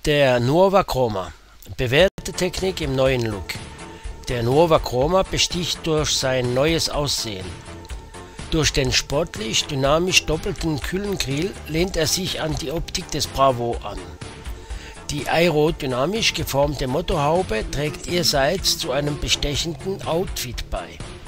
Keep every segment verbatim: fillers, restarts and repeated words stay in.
Der Nuova Chroma. Bewährte Technik im neuen Look. Der Nuova Chroma besticht durch sein neues Aussehen. Durch den sportlich dynamisch doppelten Kühlengrill lehnt er sich an die Optik des Bravo an. Die aerodynamisch geformte Motorhaube trägt ihrerseits zu einem bestechenden Outfit bei.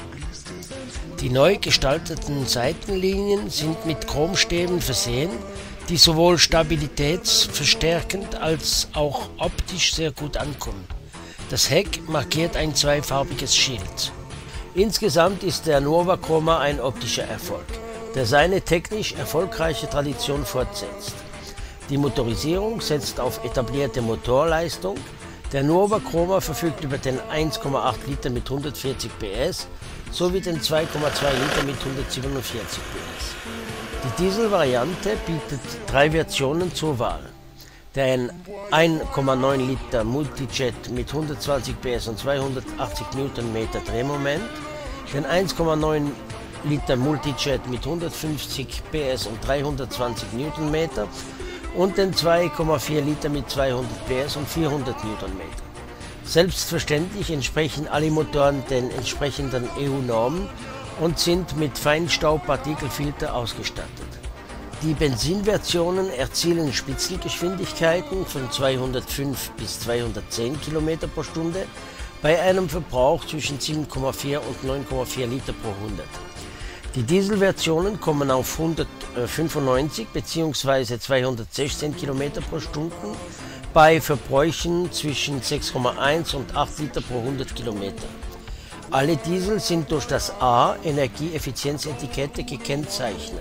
Die neu gestalteten Seitenlinien sind mit Chromstäben versehen, die sowohl stabilitätsverstärkend als auch optisch sehr gut ankommen. Das Heck markiert ein zweifarbiges Schild. Insgesamt ist der Nuova Chroma ein optischer Erfolg, der seine technisch erfolgreiche Tradition fortsetzt. Die Motorisierung setzt auf etablierte Motorleistung. Der Nuova Chroma verfügt über den eins Komma acht Liter mit hundertvierzig P S sowie den zwei Komma zwei Liter mit hundertsiebenundvierzig P S. Die Dieselvariante bietet drei Versionen zur Wahl. Den eins Komma neun Liter Multijet mit hundertzwanzig P S und zweihundertachtzig Newtonmeter Drehmoment, den eins Komma neun Liter Multijet mit hundertfünfzig P S und dreihundertzwanzig Newtonmeter und den zwei Komma vier Liter mit zweihundert P S und vierhundert Newtonmeter. Selbstverständlich entsprechen alle Motoren den entsprechenden E U-Normen und sind mit Feinstaubpartikelfilter ausgestattet. Die Benzinversionen erzielen Spitzengeschwindigkeiten von zweihundertfünf bis zweihundertzehn Kilometer pro Stunde bei einem Verbrauch zwischen sieben Komma vier und neun Komma vier Liter pro hundert. Die Dieselversionen kommen auf hundertfünfundneunzig bzw. zweihundertsechzehn Kilometer pro Stunde bei Verbräuchen zwischen sechs Komma eins und acht Liter pro hundert Kilometer. Alle Diesel sind durch das A Energieeffizienzetikette gekennzeichnet.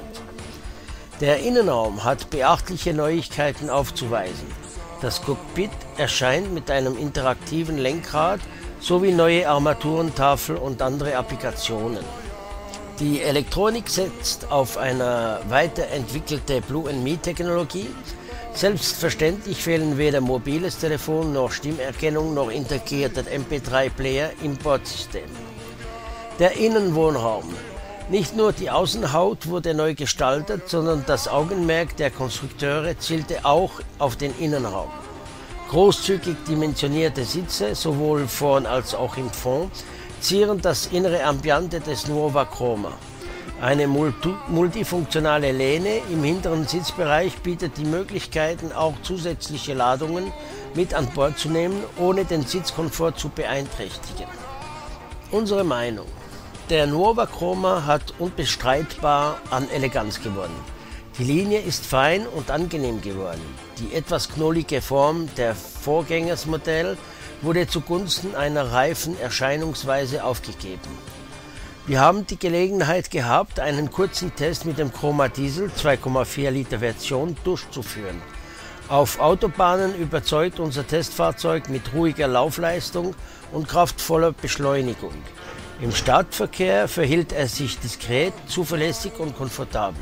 Der Innenraum hat beachtliche Neuigkeiten aufzuweisen. Das Cockpit erscheint mit einem interaktiven Lenkrad sowie neue Armaturentafel und andere Applikationen. Die Elektronik setzt auf eine weiterentwickelte Blue and Me Technologie. Selbstverständlich fehlen weder mobiles Telefon noch Stimmerkennung noch integrierter M P drei Player im Bordsystem. Der Innenwohnraum. Nicht nur die Außenhaut wurde neu gestaltet, sondern das Augenmerk der Konstrukteure zielte auch auf den Innenraum. Großzügig dimensionierte Sitze, sowohl vorn als auch im Fond, zieren das innere Ambiente des Nuova Chroma. Eine multifunktionale Lehne im hinteren Sitzbereich bietet die Möglichkeiten, auch zusätzliche Ladungen mit an Bord zu nehmen, ohne den Sitzkomfort zu beeinträchtigen. Unsere Meinung: Der Nuova Chroma hat unbestreitbar an Eleganz gewonnen. Die Linie ist fein und angenehm geworden. Die etwas knollige Form der Vorgängersmodell wurde zugunsten einer reifen Erscheinungsweise aufgegeben. Wir haben die Gelegenheit gehabt, einen kurzen Test mit dem Chroma Diesel zwei Komma vier Liter Version durchzuführen. Auf Autobahnen überzeugt unser Testfahrzeug mit ruhiger Laufleistung und kraftvoller Beschleunigung. Im Stadtverkehr verhielt er sich diskret, zuverlässig und komfortabel.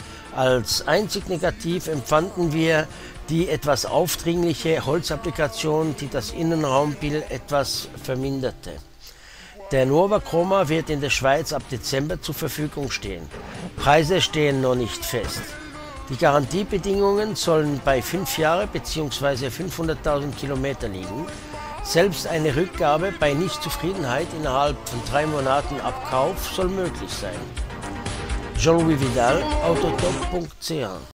Als einzig negativ empfanden wir die etwas aufdringliche Holzapplikation, die das Innenraumbild etwas verminderte. Der Nuova Chroma wird in der Schweiz ab Dezember zur Verfügung stehen. Preise stehen noch nicht fest. Die Garantiebedingungen sollen bei fünf Jahre bzw. fünfhunderttausend Kilometer liegen. Selbst eine Rückgabe bei Nichtzufriedenheit innerhalb von drei Monaten Abkauf soll möglich sein. Jean-Louis Vidal, autotop punkt c h